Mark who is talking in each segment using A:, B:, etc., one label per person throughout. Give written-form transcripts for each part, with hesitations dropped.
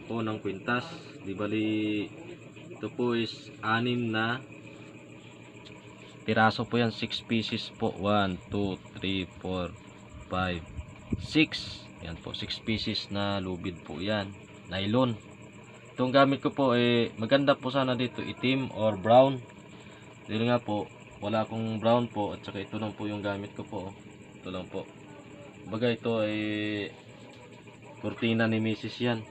A: po ng kwintas. Di bali ito po is 6 na piraso po yan. 6 pieces po. 1, 2, 3, 4, 5, 6. Yan po, 6 pieces na lubid po yan. Nylon. Itong gamit ko po maganda po sana dito itim or brown. Dito nga po, wala akong brown po at saka ito lang po yung gamit ko po. Ito lang po. Baga ito ay kurtina ni Mrs. yan.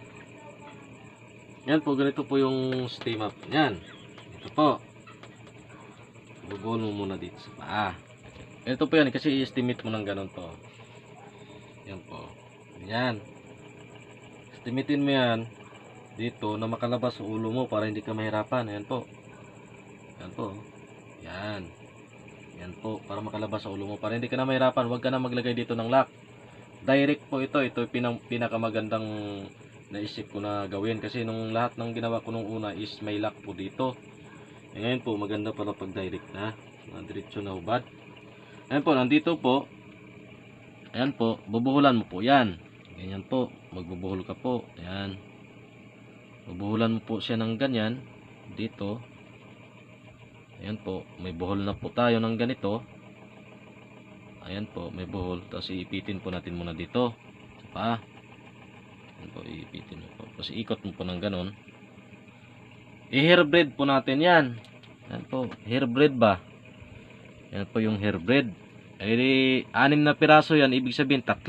A: Yan po, ganito po yung steam up. Yan. Ito po. Bubuhol mo muna dito sa paa. Ito po yan kasi i-estimate mo ng ganun to. Yan po. Yan. Estimatein mo yan dito na makalabas sa ulo mo para hindi ka mahirapan. Ayan po. Yan po. Yan. Yan po. Para makalabas sa ulo mo. Para hindi ka na mahirapan. Huwag ka na maglagay dito ng lock. Direct po ito. Ito yung pinakamagandang naisip ko na gawin. Kasi nung lahat ng ginawa ko nung una is may lock po dito. E ngayon po maganda pala pag direct na. Diretso na hubad. Ayan po. Nandito po. Ayan po. Bubuhulan mo po yan. Ganyan po. Magbubuhol ka po. Ayan. Bubuhulan mo po siya ng ganyan dito. Ayan po, may buhol na po tayo ng ganito. Ayan po, may buhol. Tapos iipitin po natin muna dito sa paa. Ayan po, iipitin mo po. Tapos ikot mo po ng ganon. I-hairbraid po natin yan. Ayan po, hairbraid ba? Ayan po yung hairbraid. 6 na piraso yan, ibig sabihin 3.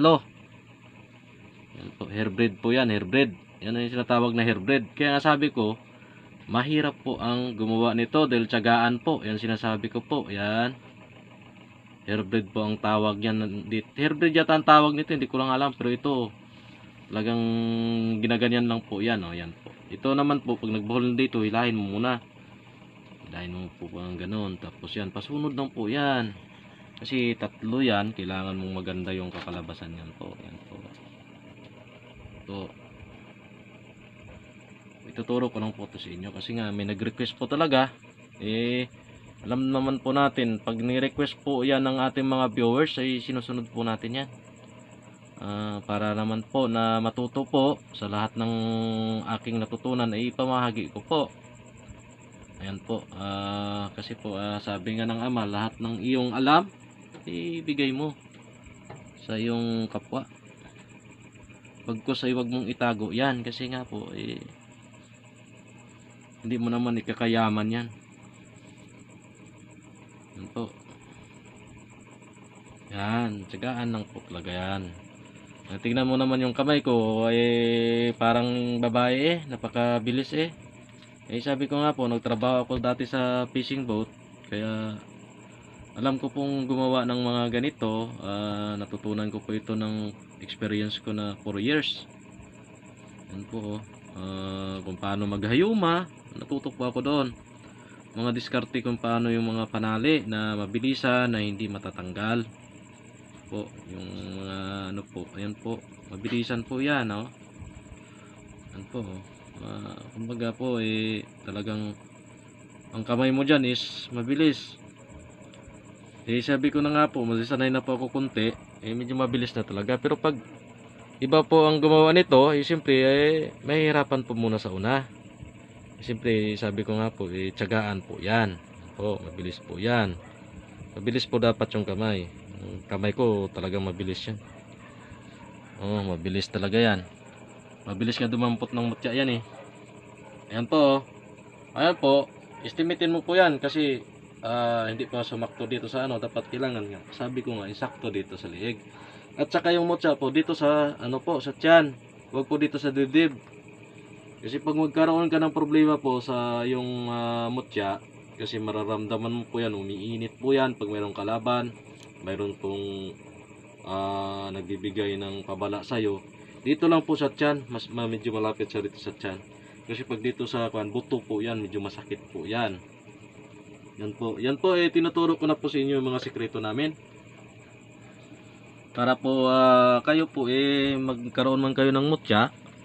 A: Ayan po, hairbraid po yan, hairbraid. Yan ang sinatawag na hairbraid. Kaya nga sabi ko, mahirap po ang gumawa nito dahil tiyagaan po. Yan sinasabi ko po. Yan. Hairbraid po ang tawag yan. Hairbraid yata ang tawag nito. Hindi ko lang alam. Pero ito, talagang ginaganyan lang po yan. O, yan po. Ito naman po, pag nagbuhol dito, hilahin mo muna. Hilahin mo po ang ganun. Tapos yan, pasunod lang po yan. Kasi 3 yan. Kailangan mong maganda yung kakalabasan yan po. Yan po. Ito. Ituturo ko lang po ito sa inyo kasi nga may nag-request po talaga. Alam naman po natin pag ni-request po yan ng ating mga viewers ay sinusunod po natin yan. Para naman po na matuto po sa lahat ng aking natutunan ay ipamahagi ko po. Ayan po. Kasi po sabi nga ng Ama, lahat ng iyong alam ibigay mo sa iyong kapwa. Pagkus ay wag mong itago yan kasi nga po hindi mo naman ikakayaman yan. Yan po. Yan. Tsagaan lang po talaga yan. Tingnan mo naman yung kamay ko. Parang babae napakabilis sabi ko nga po, nagtrabaho ako dati sa fishing boat. Kaya alam ko pong gumawa ng mga ganito. Natutunan ko po ito ng experience ko na 4 years. Yan po. Kung paano maghayuma. Natuto po ako doon. Mga diskarte kung paano yung mga panali na mabilisan, na hindi matatanggal po. Yung mga ano po, ayan po, mabilisan po yan. Ayan po. Kumbaga po talagang ang kamay mo dyan is mabilis. Sabi ko na nga po, masisanay na po ako kunti, medyo mabilis na talaga. Pero pag iba po ang gumawa nito, siyempre mahihirapan po muna sa una. Siyempre sabi ko nga po, tiyagaan po yan po, mabilis po yan. Mabilis po dapat yung kamay. Yung kamay ko talagang mabilis yan. Mabilis talaga yan. Mabilis nga dumampot ng mutya yan Ayan po. Ayan po, estimatein mo po yan kasi hindi pa sumakto dito sa dapat kailangan nga. Sabi ko nga, isakto dito sa liig. At saka yung mutya po dito sa sa tiyan. Huwag po dito sa dibdib. Kasi pag magkaroon ka ng problema po sa yung mutya, kasi mararamdaman mo po yan, umiinit po yan pag mayroong kalaban, mayroon pong nagbibigay ng pabala sa'yo. Dito lang po sa tiyan, medyo malapit sa dito sa tiyan. Kasi pag dito sa buto po yan, medyo masakit po yan. Yan po tinuturo ko na po sa inyo yung mga sikreto namin. Para po kayo po magkaroon man kayo ng mutya,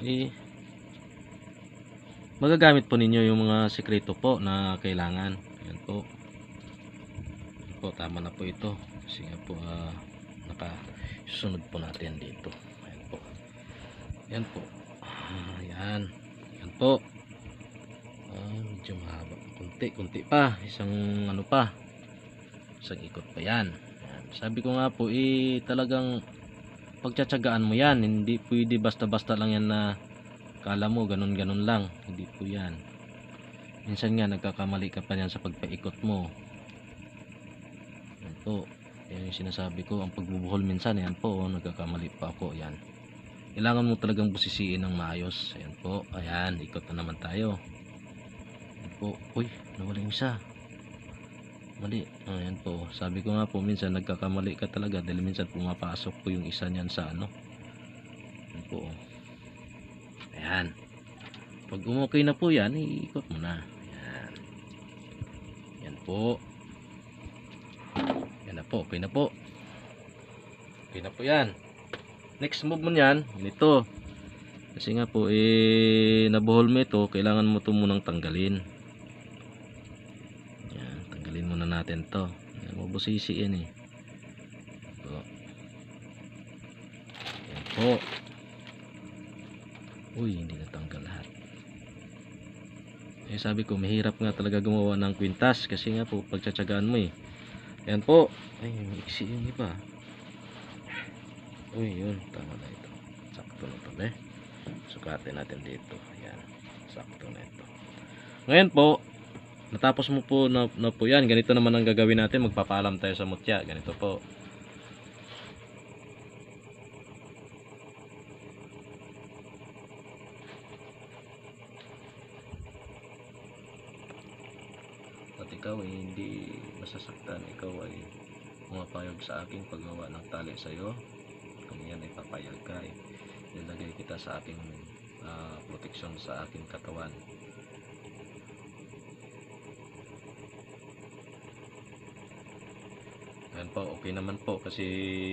A: magagamit po ninyo yung mga sikreto po na kailangan. Yan po. Yan po, tama na po ito. Kasi nga po nakasunod po natin dito. Ayan po. Yan po. Ayan. Yan po. Medyo mahaba. Kunti pa. Isang ano pa. Isang ikot pa yan. Yan. Sabi ko nga po, talagang pagtsatsagaan mo yan. Hindi pwede basta-basta lang yan na kala mo ganun-ganun lang. Hindi po yan. Minsan nga nagkakamali ka pa yan sa pagpaikot mo. Yan po. Yan yung sinasabi ko. Ang pagbubuhol minsan, yan po. Nagkakamali pa ako. Yan. Kailangan mo talagang busisiin ng maayos. Ayan po. Ayan. Ikot na naman tayo. Ayan po. Uy. Nawala yung isa. Mali. Ayan po. Sabi ko nga po. Minsan nagkakamali ka talaga. Dahil minsan pumapasok po yung isa niyan sa ano. Ayan po. Ayan. Pag umukay na po yan. Iikot mo na. Ayan. Ayan po. Ayan na po. Okay na po. Okay na po yan. Next move mo yan, ganito. Kasi nga po, nabuhol mo ito, kailangan mo ito munang tanggalin. Yan, tanggalin muna natin to. Yan, mabusisi yan eh. Ito. Yan po. Uy, hindi natanggal lahat. Sabi ko, mahirap nga talaga gumawa ng kwintas. Kasi nga po, pagtsatsagaan mo eh. Yan po. Ay, maiksi yung iba. Uy, yun, tama na ito. Sakto na ito, sukatin natin dito. Ayan, sakto na ito. Ngayon po, natapos mo po na po yan. Ganito naman ang gagawin natin. Magpapaalam tayo sa mutya. Ganito po. At ikaw ay hindi masasaktan. Ikaw ay pumapayag sa aking paggawa ng tali sa iyo. Kung yan ay papayag ka, nilagay kita sa aking proteksyon sa aking katawan. Yan po, okay naman po kasi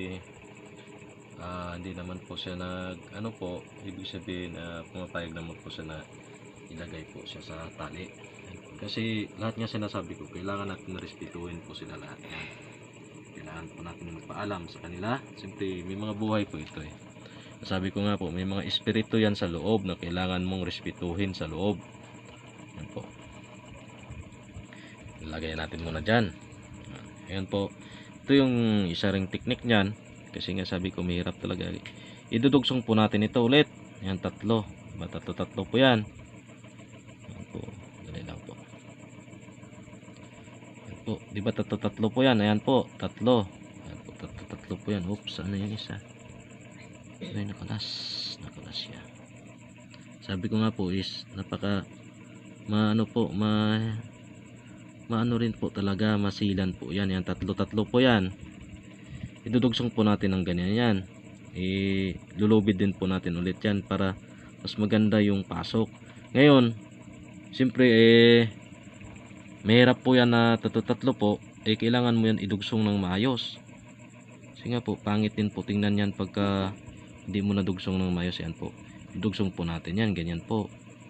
A: hindi naman po siya ano po, ibig sabihin pumapayag naman po siya na ilagay po siya sa tali. Kasi lahat nga sinasabi ko, kailangan natin respetuhin po sila lahat. Kailangan po natin magpaalam sa kanila. Siyempre may mga buhay po ito eh. Sabi ko nga po, may mga espiritu yan sa loob na kailangan mong respetuhin sa loob. Yan po. Ilagay natin muna dyan. Ayan po. Ito yung isa ring technique nyan. Kasi nga sabi ko mahirap talaga. Idudugsong po natin ito ulit. Ayan, tatlo. Diba, tatlo po yan. Ayan po. Dali lang po. Po, di ba tatlo po yan? Ayan po, tatlo. Ayan po, tatlo po yan. Oops, ano yung isa? Ay, nakalas siya. Sabi ko nga po is maano rin po talaga, masilan po yan. Yan, tatlo po yan. Idudugsong po natin ng ganyan yan. Lulubid din po natin ulit yan para mas maganda yung pasok. Ngayon, siyempre mahirap po yan na tatlo po, kailangan mo yan idugsong ng maayos. Kasi nga po, pangit din po tingnan yan pagka hindi mo nadugsong ng maayos. Yan po, idugsong po natin yan, ganyan po.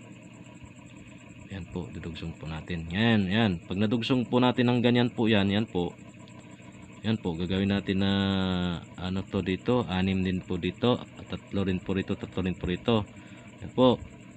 A: Yan po, dudugsong po natin. Yan. Pag nadugsong po natin ng ganyan po yan, yan po. Yan po, gagawin natin na ano to dito, 6 din po dito, 3 rin po rito, 3 rin po rito. Yan po.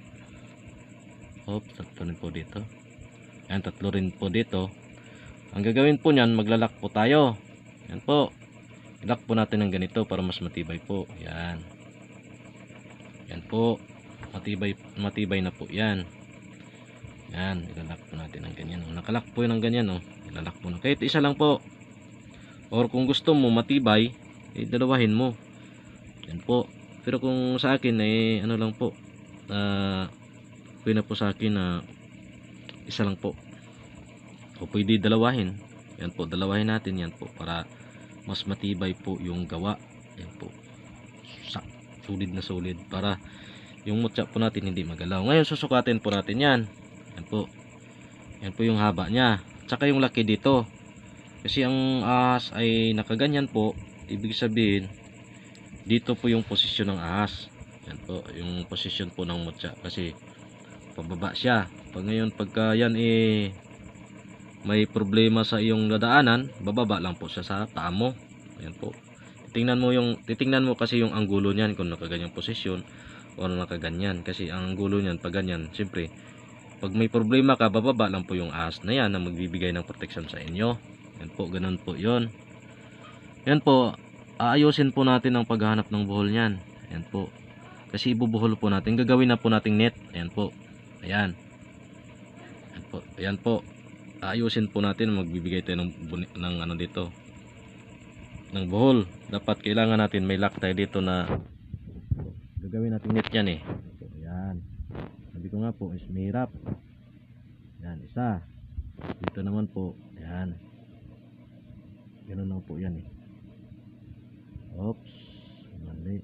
A: Oops, 3 rin po dito. Yan, 3 rin po dito. Ang gagawin po niyan, maglalak po tayo. Yan po. Ilak po natin ng ganito para mas matibay po. Yan. Yan po. Matibay na po yan. Yan, ilalak po natin ng ganyan. Nakalak po yun ng ganyan. Ilalak po na. Kahit isa lang po. Or kung gusto mo matibay, dalawahin mo. Yan po. Pero kung sa akin ano lang po. Pwede na po sa akin na isa lang po. O pwede dalawahin. Yan po, dalawahin natin yan po para mas matibay po yung gawa. Yan po. Solid na solid para yung mutya po natin hindi magalaw. Ngayon susukatin po natin yan. Yan po. Yan po yung haba niya. Tsaka yung laki dito. Kasi ang ahas ay nakaganyan po. Ibig sabihin dito po yung posisyon ng ahas. Yan po, yung posisyon po ng mutya. Kasi pababa siya. Pag ngayon pagka yan may problema sa iyong dadaanan, bababa lang po siya sa paa mo. Ayan po. Titingnan mo kasi yung anggulo niyan kung nakaganyang posisyon. o nakaganyan. Kasi ang gulo niyan pag ganyan, siyempre pag may problema ka, bababa lang po yung ahas na yan na magbibigay ng protection sa inyo. Yan po, ganun po yun. Yan po, aayusin po natin ang paghahanap ng buhol niyan. Yan po, kasi ibubuhol po natin, gagawin na po nating net. Ayan po, ayan. Ayan po, ayan po, aayusin po natin, magbibigay tayo ng ano dito, ng buhol. Dapat kailangan natin may lock tayo dito na gagawin natin net yan eh. So, ayan, sabi ko nga po is mahirap. Ayan, isa dito naman po, ayan, ganun lang po yan eh. Oops, mali.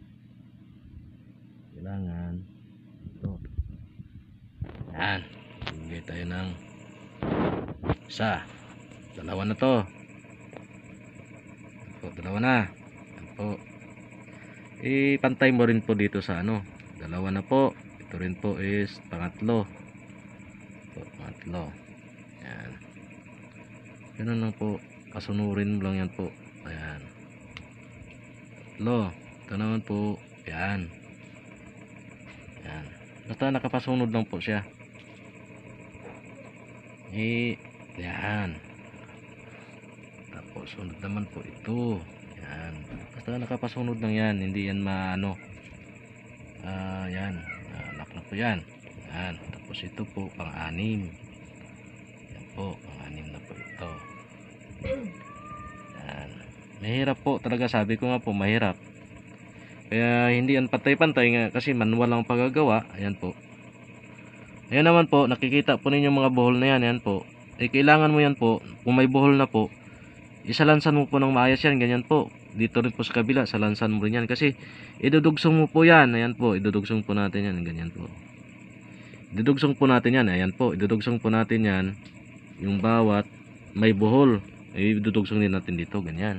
A: Kailangan ito. Ayan, bigay tayo ng isa, dalawa na to. Ito, dalawa na. Ayan po, pantay mo rin po dito sa ano, dalawa na po. Ito rin po is pangatlo. Ito, pangatlo. Ayan, ganun lang po, kasunurin mo lang yan po. Ayan, tatlo. Ito naman po, ayan. Ayan, basta nakapasunod lang po siya. Ayan, tapos sunod naman po ito. Ayan, basta nakapasunod lang yan, hindi yan maano. Ayan, lock na po yan. Ayan, tapos ito po pang-anim. Ayan po, pang-anim na po ito. Ayan, mahirap po talaga, sabi ko nga po mahirap. Kaya hindi yan pantay-pantay nga kasi manual lang paggagawa. Ayan po. Ayan naman po, nakikita po ninyo mga buhol na yan. Ayan po. Kailangan mo yan po, kung may buhol na po, isalansan mo po ng maayos yan. Ganyan po. Dito rin po sa kabila, salansan mo rin yan. Kasi idudugsong mo po yan. Ayan po, idudugsong po natin yan. Ganyan po. Idudugsong po natin yan. Ayan po, idudugsong po natin yan. Yung bawat may buhol, idudugsong din natin dito. Ganyan.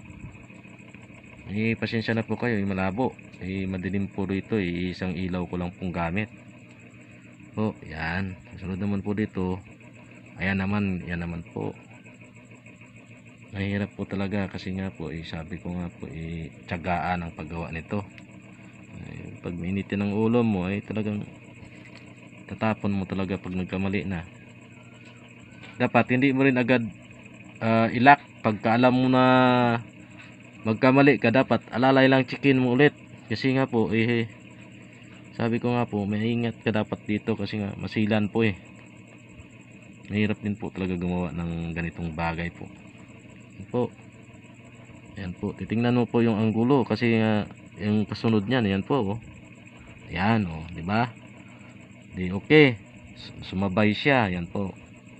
A: Pasensya na po kayo, malabo. Madilim po dito, isang ilaw ko lang pong gamit. Po, yan. Sunod naman po dito. Ayan naman, yan naman po. Mahirap po talaga kasi nga po, sabi ko nga po, tiyagaan ang paggawa nito. Pag mainitin ang ulo mo, talagang tatapon mo talaga pag nagkamali na. Dapat hindi mo rin agad ilak. Pagka alam mo na magkamali ka, dapat alalay lang, chikin mo ulit. Kasi nga po, sabi ko nga po, maingat ka dapat dito kasi nga masilan po eh. Mahirap din po talaga gumawa ng ganitong bagay po. Ayan po. Ayan po, titingnan mo po yung anggulo kasi yung kasunod niyan, ayan po oh. Ayan oh, di ba? Di okay. Sumabay siya, ayan po.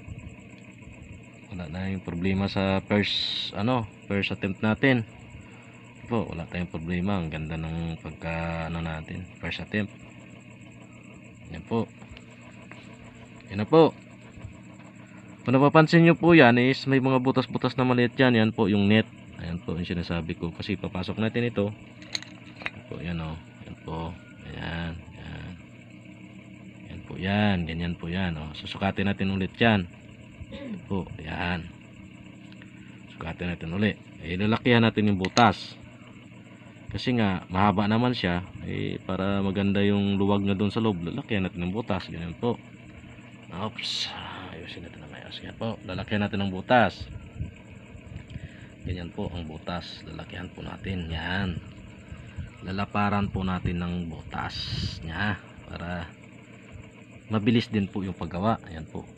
A: Wala na yung problema sa first attempt natin. Po, wala tayong problema. Ang ganda ng pagka natin, first attempt. Yan po. Yan na po. Kung napapansin nyo po yan is may mga butas-butas na maliit yan. Yan po yung net. Ayan po yung sinasabi ko. Kasi papasok natin ito. Yan po, yan o. Yan po. Ayan. Yan. Yan po yan. Ganyan po yan o. Susukatin natin ulit yan. Yan po. Ayan. Sukatin natin ulit. Lalakihan natin yung butas. Kasi nga mahaba naman siya, para maganda yung luwag na doon sa loob, lalakyan natin ng butas. Ganyan po. Oops, ayusin natin ng ayos. Ganyan po, lalakyan natin ng butas. Ganyan po ang butas, lalakyan po natin. Yan, lalaparan po natin ng butas nya para mabilis din po yung paggawa. Ayan po.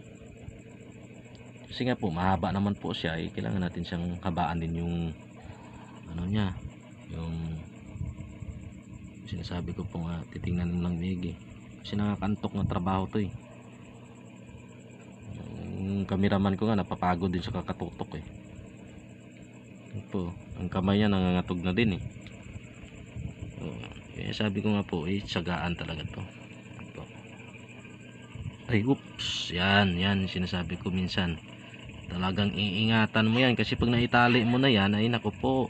A: Kasi nga po mahaba naman po siya, kailangan natin siyang habaan din yung ano niya, yung sinasabi ko po nga, titingnan mo lang maigi kasi nakakantok na trabaho to eh. Yung cameraman ko nga napapagod din sa kakatutok eh. Ito, ang kamay niya nangangatog na din eh. Kaya sabi ko nga po, tiyagaan talaga to. Ito. Ay, oops, yan sinasabi ko minsan, talagang iingatan mo yan kasi pag naitali mo na yan, ay naku po,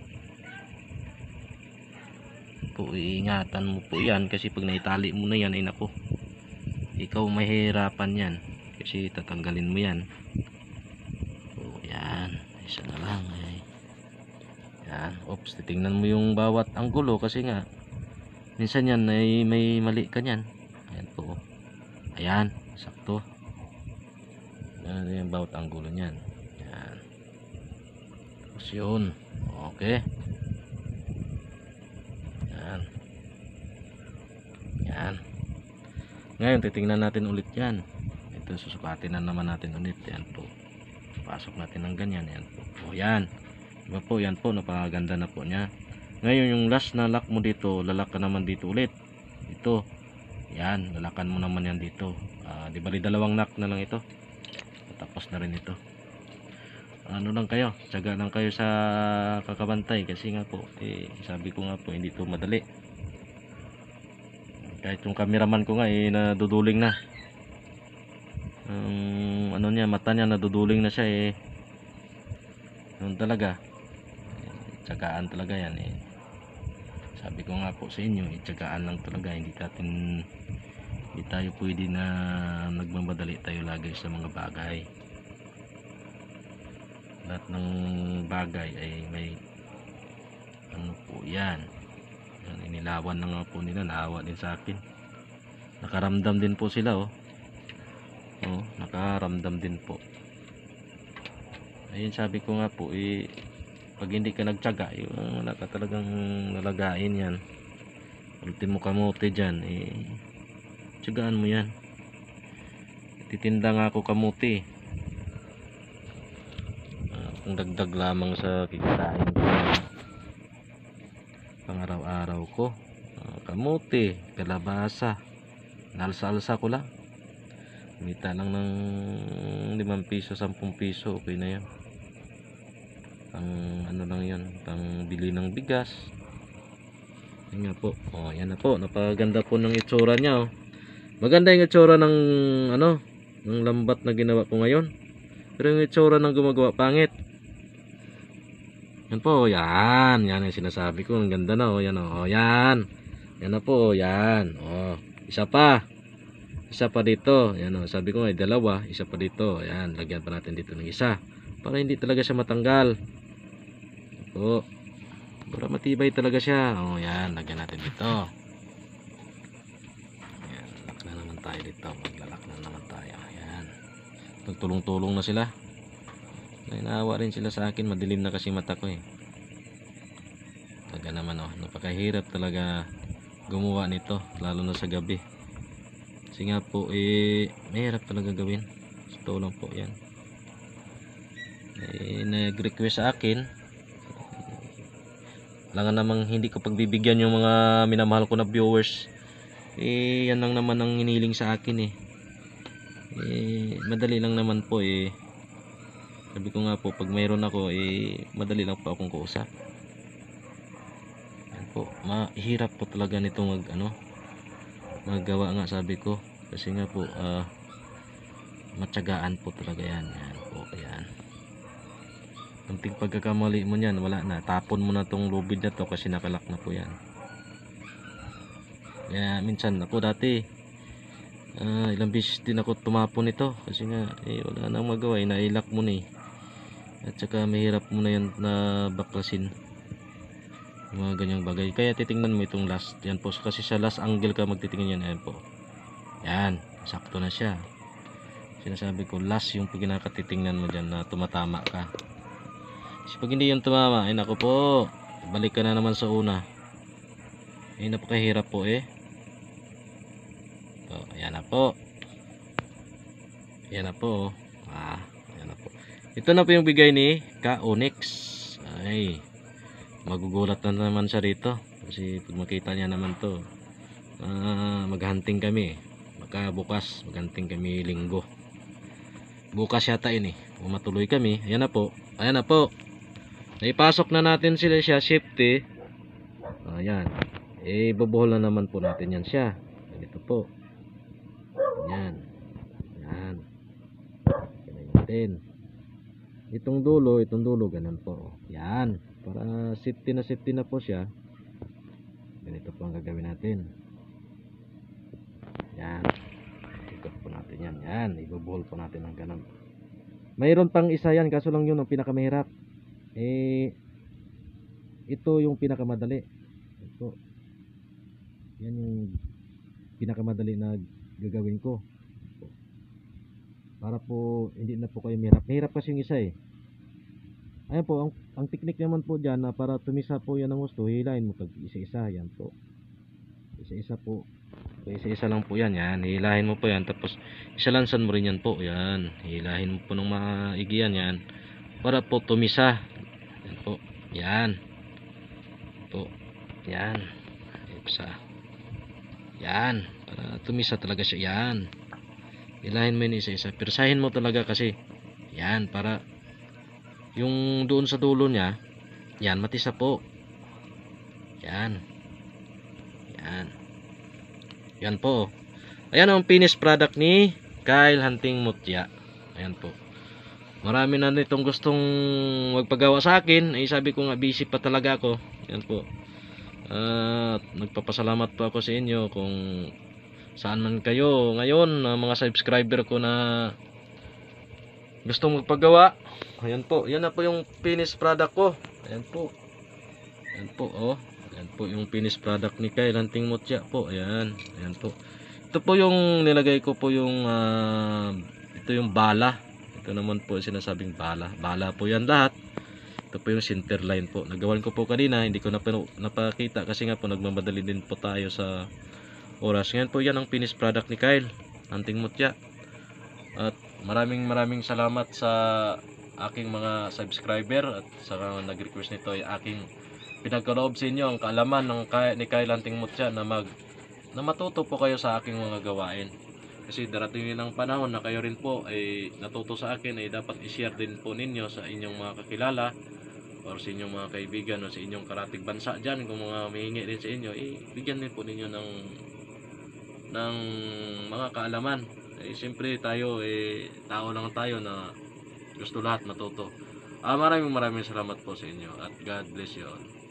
A: iingatan mo po yan kasi pag naitali mo na yan, ay nako, ikaw mahirapan yan kasi tatanggalin mo yan. So yan, isa na lang yan. Oops, titingnan mo yung bawat anggulo kasi nga Minsan yan may mali ka niyan. Ayan po. Ayan, sakto. Yan yung bawat anggulo niyan. Yan. Tapos yun. Okay. Yan. Yan. Ngayon titingnan natin ulit yan. Ito susukatin na naman natin ulit. Yan po. Pasok natin ng ganyan. Yan po. O yan. Diba po, yan po. Napakaganda na po niya. Ngayon yung last na lock mo dito, lalak ka naman dito ulit. Ito. Yan, lalakan mo naman yan dito. Di bali dalawang lock na lang ito. Tapos na rin ito. Ano lang kayo, tiyaga lang kayo sa kakabantay kasi nga po, sabi ko nga po, hindi to madali. Kahit yung cameraman ko nga naduduling na. Ano niya, mata niya naduduling na siya Noon talaga. Tiyagaan talaga yan Sabi ko nga po sa inyo, tiyagaan lang talaga, hindi tayo pwede na nagmamadali tayo lagi sa mga bagay. Lahat ng bagay ay may ano po yan. Inilawan na nga po nila, naawa din sa akin. Nakaramdam din po sila nakaramdam din po. Ayun, sabi ko nga po pag hindi ka nagtiyaga, wala ka talagang nalagain yan. Ultimo kamote dyan, tiyagaan mo yan. Titinda nga ako kamote. Kung dagdag lamang sa kikitain ko pang araw-araw ko. Kamote, kalabasa, nalsa-alsa ko lang. Kumita lang ng 5 piso, 10 piso, okay na yan. Ano lang yan, pang bili ng bigas. Yan nga po. Yan na po, napaganda po ng itsura niya Maganda yung itsura ng ng lambat na ginawa ko ngayon. Pero yung itsura ng gumagawa pangit. Yan po, yan yung sinasabi ko, ang ganda na yan yan. Yan na po, yan. Isa pa dito. Yan sabi ko dalawa, isa pa dito. Yan, lagyan pa natin dito ng isa para hindi talaga siya matanggal. Para matibay talaga siya. Yan, lagyan natin dito. Yan, lock na naman tayo dito. Maglalak na naman tayo. Yan. Tulong-tulong na sila. Naawa rin sila sa akin. Madilim na kasi mata ko Talaga naman napakahirap talaga gumawa nito, lalo na sa gabi. Kasi nga po mahirap talaga gawin. Ito lang po yan. Nag-request sa akin. Lang namang hindi ko pagbibigyan yung mga minamahal ko na viewers. Yan lang naman ang hiniling sa akin madali lang naman po Sabi ko nga po, pag mayroon ako madali lang po akong kausap. Yan po, mahirap po talaga nito magawa nga, sabi ko. Kasi nga po matyagaan po talaga yan. Yan po, yan. Kunting pagkakamali mo niyan, wala na. Tapon mo na tong lubid na to kasi nakalak na po yan. Kaya minsan ako dati ilang beses din ako tumapon ito kasi nga wala nang magawa, nailak mo na at saka mahirap mo na yan na baklasin yung mga ganyang bagay. Kaya titingnan mo itong last. Yan po, kasi sa last angle ka magtitingin yan. Ayan po. Yan, sakto na siya. Sinasabi ko, last yung pinakatitingnan mo dyan na tumatama ka. Kasi pag hindi yung tumama, naku po, balik ka na naman sa una. Napakahirap po ayan na po. Ayan na po. Ayan na po. Ito na po yung bigay ni Ka Onyx. Ay, magugulat na naman siya rito. Kasi pag makita niya naman to, maghunting kami. Baka bukas, maghunting kami linggo. Bukas yata matuloy kami. Ayan na po. Ayan na po. Naipasok na natin siya safety. Ayan. Bubuhol na naman po natin yan siya. Ganito po. Yan. Yan. Ganyan natin. Itong dulo, ganun po. Yan. Para safety na po siya. Ganito po ang gagawin natin. Yan. Ikot po natin yan. Yan. Ibubuhol po natin ng ganun. Mayroon pang isa yan, kaso lang yun ang pinakamahirap. Ito yung pinakamadali. Ito. Yan yung pinakamadali na gagawin ko. Para po hindi na po kayo mahirap. Mahirap kasi yung isa eh. Ayan po, ang technique naman po dyan na para tumisa po yan ng gusto, hilahin mo tag isa-isa. Yan po. Isa-isa po. So, isa-isa lang po yan. Yan. Hilahin mo po yan. Tapos isalansan mo rin yan po. Yan. Hilahin mo po ng maigi yan. Para po tumisa. Yan po. Yan. Po. Yan. Isa. Yan. Para tumisa talaga siya. Yan. Hilahin mo yun isa-isa. Pirsahin mo talaga kasi. Yan. Para yung doon sa dulo niya. Yan. Matisa po. Yan. Yan. Yan po. Ayan ang finished product ni Kyle Hunting Mutya. Ayan po. Marami na nitong gustong magpagawa sa akin. Eh sabi ko nga busy pa talaga ako. Ayan po. Nagpapasalamat po ako sa inyo kung saan man kayo ngayon, mga subscriber ko na gustong magpagawa. Ayan po. Yan na po yung finished product ko. Ayan po. Ayan po oh. Ayan po yung finished product ni Kyle Hunting Mutya po. Ayan. Ayan po. Ito po yung nilagay ko po yung ito yung bala. Ito naman po sinasabing bala. Bala po yan lahat. Ito po yung center line po. Nagawan ko po kanina. Hindi ko napakita kasi nga po nagmamadali din po tayo sa oras. Ngayon po yan ang finished product ni Kyle Hunting Mutya. At maraming salamat sa aking mga subscriber at sa nag-request nito ay aking pinagkaloob sa inyo ang kaalaman ni Kyle Hunting Mutya na matuto po kayo sa aking mga gawain. Kasi darating din ang panahon na kayo rin po ay natuto sa akin ay dapat i-share din po ninyo sa inyong mga kakilala or sa inyong mga kaibigan o sa inyong karatig bansa dyan. Kung mga mahingi din sa inyo, bigyan din po ninyo ng mga kaalaman. Siyempre tayo tao lang tayo na gusto lahat matuto. Maraming salamat po sa inyo at God bless you all.